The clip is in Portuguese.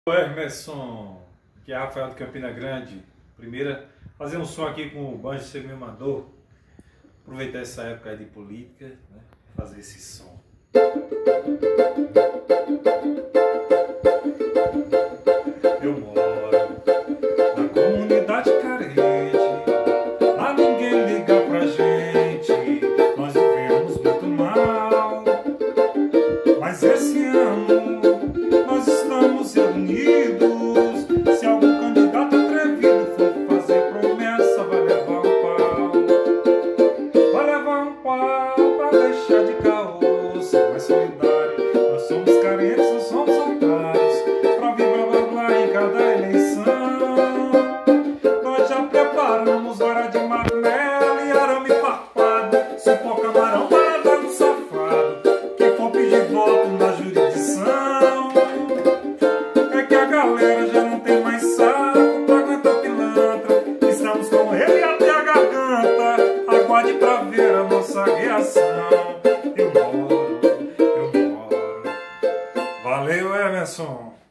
Oi, Emerson, aqui é Rafael de Campina Grande. Primeira, fazer um som aqui com o banjo que você me mandou. Aproveitar essa época aí de política, né? Fazer esse som. Eu moro na comunidade carente, lá ninguém liga pra gente. Nós vivemos muito mal, mas esse ano nós estamos reunidos. Se algum candidato atrevido for fazer promessa, vai levar um pau. Vai levar um pau pra deixar de caô. Ser mais solidário, nós somos carentes, nós somos otários. Pra vir blá blá blá em cada eleição. Nós já preparamos vara de marmelo e arame farpado, cipó camarão para dar um safado. Quem for pedir voto na jurisdição, é que a galera já não tem mais saco pra aguentar pilantra. Estamos com ele até a garganta. Aguarde pra ver a nossa reação. Eu moro. Valeu, Emerson.